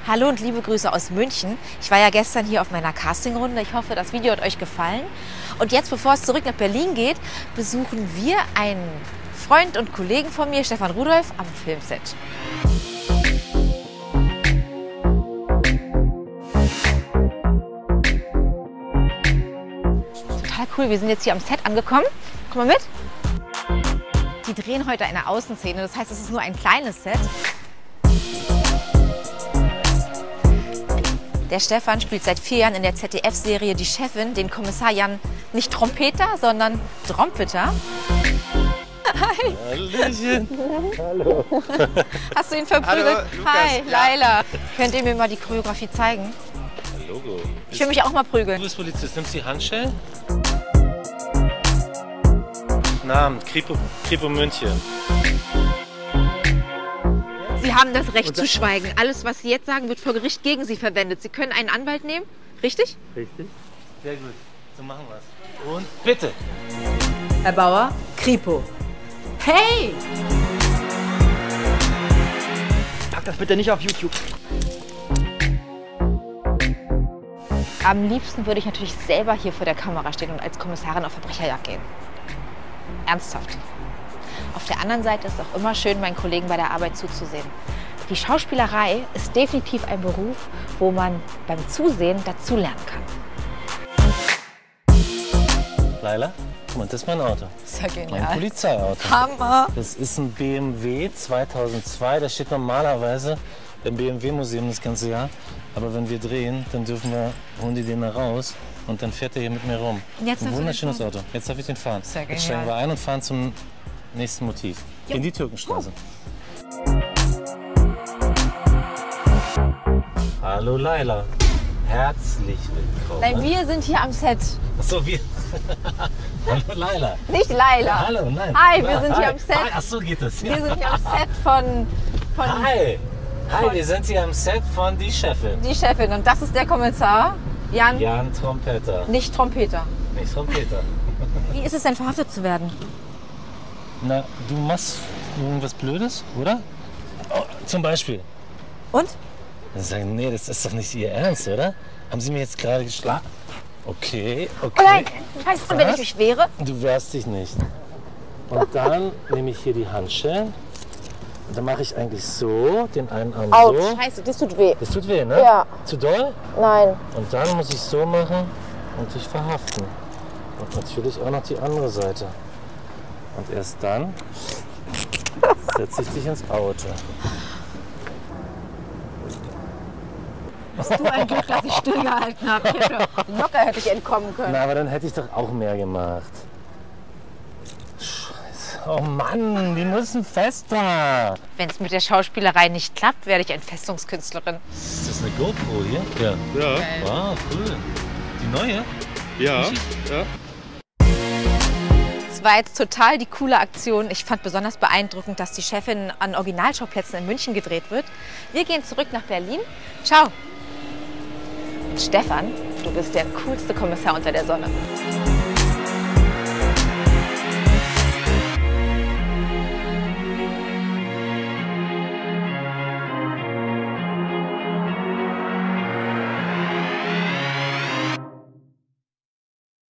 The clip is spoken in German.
Hallo und liebe Grüße aus München. Ich war ja gestern hier auf meiner Castingrunde. Ich hoffe, das Video hat euch gefallen. Und jetzt, bevor es zurück nach Berlin geht, besuchen wir einen Freund und Kollegen von mir, Stefan Rudolph, am Filmset. Total cool, wir sind jetzt hier am Set angekommen. Komm mal mit. Die drehen heute eine Außenszene, das heißt, es ist nur ein kleines Set. Der Stefan spielt seit 4 Jahren in der ZDF-Serie Die Chefin den Kommissar Jan, nicht Trompeter, sondern Trompeter. Hi. Hallöchen. Hallo. Hast du ihn verprügelt? Hallo, Lukas. Hi, Ja. Laila. Könnt ihr mir mal die Choreografie zeigen? Logo. Ich will mich auch mal prügeln. Du bist Polizist, nimmst die Handschellen? Namen, Kripo München. Sie haben das Recht zu schweigen. Alles, was Sie jetzt sagen, wird vor Gericht gegen Sie verwendet. Sie können einen Anwalt nehmen, richtig? Richtig. Sehr gut. So machen wir's. Und bitte. Herr Bauer, Kripo. Hey! Pack das bitte nicht auf YouTube. Am liebsten würde ich natürlich selber hier vor der Kamera stehen und als Kommissarin auf Verbrecherjagd gehen. Ernsthaft. Auf der anderen Seite ist es auch immer schön, meinen Kollegen bei der Arbeit zuzusehen. Die Schauspielerei ist definitiv ein Beruf, wo man beim Zusehen dazulernen kann. Laila, guck mal, das ist mein Auto. Ist ja Mein genial. Polizeiauto. Hammer! Das ist ein BMW 2002. Der steht normalerweise im BMW-Museum das ganze Jahr. Aber wenn wir drehen, dann holen die den da raus und dann fährt er hier mit mir rum. Und jetzt Ein darfst du wunderschönes den Auto. Jetzt darf ich den fahren. Ist ja Jetzt steigen wir genial. ein und fahren zum nächsten Motiv. In die Türkenstraße. Hallo Laila. Herzlich willkommen. Nein, wir sind hier am Set. Achso, wir. Hallo Laila. Nicht Laila. Ja, hallo, nein. Hi, wir sind hier am Set. Hi, ach so geht das. Wir sind hier am Set von Hi. Hi, wir sind hier am Set von Die Chefin. Die Chefin. Und das ist der Kommissar Jan, Jan Trompeter. nicht Trompeter. Nicht Trompeter. Wie ist es denn, verhaftet zu werden? Na, du machst irgendwas Blödes, oder? Oh, zum Beispiel. Und? Dann sagen, nee, das ist doch nicht Ihr Ernst, oder? Haben Sie mir jetzt gerade geschlagen? Okay, okay. Oh nein, weißt du, wenn ich Was? mich wehre? Du wehrst dich nicht. Und dann nehme ich hier die Handschellen. Und dann mache ich eigentlich so, den einen Arm Autsch, so. scheiße, das tut weh. Das tut weh, ne? Ja. Zu doll? Nein. Und dann muss ich so machen und dich verhaften. Und natürlich auch noch die andere Seite. Und erst dann setze ich dich ins Auto. Bist du ein Glück, dass ich stillgehalten habe. Locker hätte ich entkommen können. Na, aber dann hätte ich doch auch mehr gemacht. Scheiße. Oh Mann, die müssen fester. Wenn es mit der Schauspielerei nicht klappt, werde ich Entfestungskünstlerin. Ist das eine GoPro hier? Ja. Ja, Wow, cool. Die neue? ja, ja. Es war jetzt total die coole Aktion. Ich fand besonders beeindruckend, dass die Chefin an Originalschauplätzen in München gedreht wird. Wir gehen zurück nach Berlin. Ciao. Und Stefan, du bist der coolste Kommissar unter der Sonne.